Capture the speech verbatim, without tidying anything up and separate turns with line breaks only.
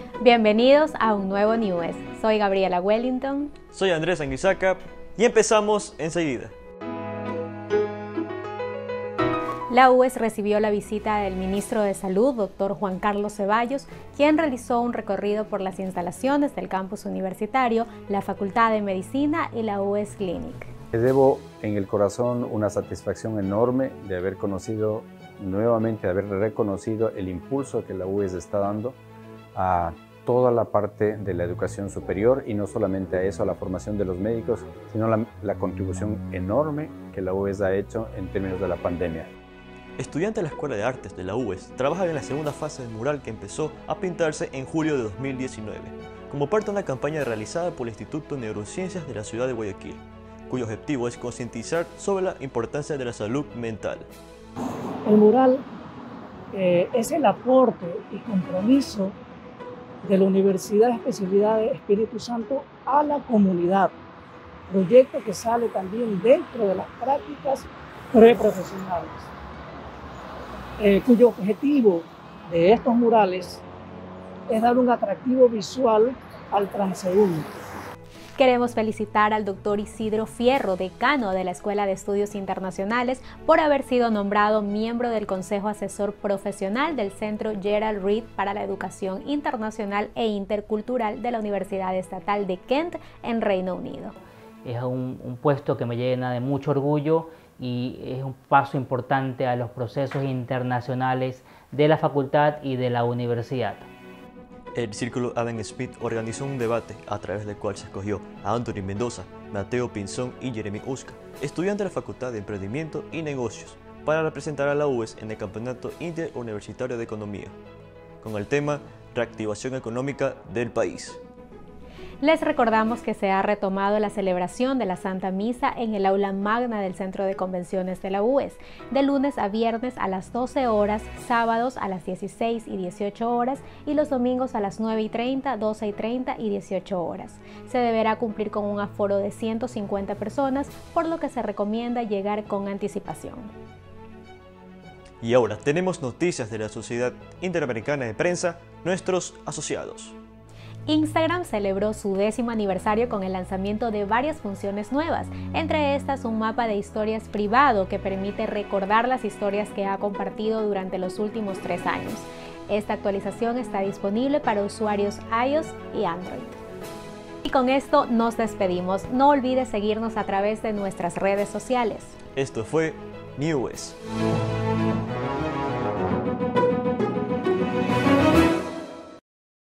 Bienvenidos a un nuevo News. Soy Gabriela Wellington.
Soy Andrés Anguizaca y empezamos enseguida.
La U E S recibió la visita del ministro de Salud, doctor Juan Carlos Ceballos, quien realizó un recorrido por las instalaciones del campus universitario, la Facultad de Medicina y la U E S Clinic.
Le debo en el corazón una satisfacción enorme de haber conocido nuevamente, de haber reconocido el impulso que la U E S está dando a toda la parte de la educación superior y no solamente a eso, a la formación de los médicos, sino la, la contribución enorme que la U E S ha hecho en términos de la pandemia.
Estudiante de la Escuela de Artes de la U E S, trabaja en la segunda fase del mural que empezó a pintarse en julio de dos mil diecinueve, como parte de una campaña realizada por el Instituto de Neurociencias de la ciudad de Guayaquil, cuyo objetivo es concientizar sobre la importancia de la salud mental.
El mural eh, es el aporte y compromiso de la Universidad de Especialidad de Espíritu Santo a la comunidad, proyecto que sale también dentro de las prácticas preprofesionales, eh, cuyo objetivo de estos murales es dar un atractivo visual al transeúnte.
Queremos felicitar al doctor Isidro Fierro, decano de la Escuela de Estudios Internacionales, por haber sido nombrado miembro del Consejo Asesor Profesional del Centro Gerald Reed para la Educación Internacional e Intercultural de la Universidad Estatal de Kent en Reino Unido.
Es un, un puesto que me llena de mucho orgullo y es un paso importante a los procesos internacionales de la facultad y de la universidad.
El Círculo Adam Smith organizó un debate a través del cual se escogió a Anthony Mendoza, Mateo Pinzón y Jeremy Usca, estudiantes de la Facultad de Emprendimiento y Negocios, para representar a la U E S en el Campeonato Interuniversitario de Economía, con el tema Reactivación Económica del País.
Les recordamos que se ha retomado la celebración de la Santa Misa en el aula magna del Centro de Convenciones de la U E S, de lunes a viernes a las doce horas, sábados a las dieciséis y dieciocho horas y los domingos a las nueve y treinta, doce y treinta y dieciocho horas. Se deberá cumplir con un aforo de ciento cincuenta personas, por lo que se recomienda llegar con anticipación.
Y ahora tenemos noticias de la Sociedad Interamericana de Prensa, nuestros asociados.
Instagram celebró su décimo aniversario con el lanzamiento de varias funciones nuevas, entre estas un mapa de historias privado que permite recordar las historias que ha compartido durante los últimos tres años. Esta actualización está disponible para usuarios iOS y Android. Y con esto nos despedimos. No olvides seguirnos a través de nuestras redes sociales.
Esto fue News.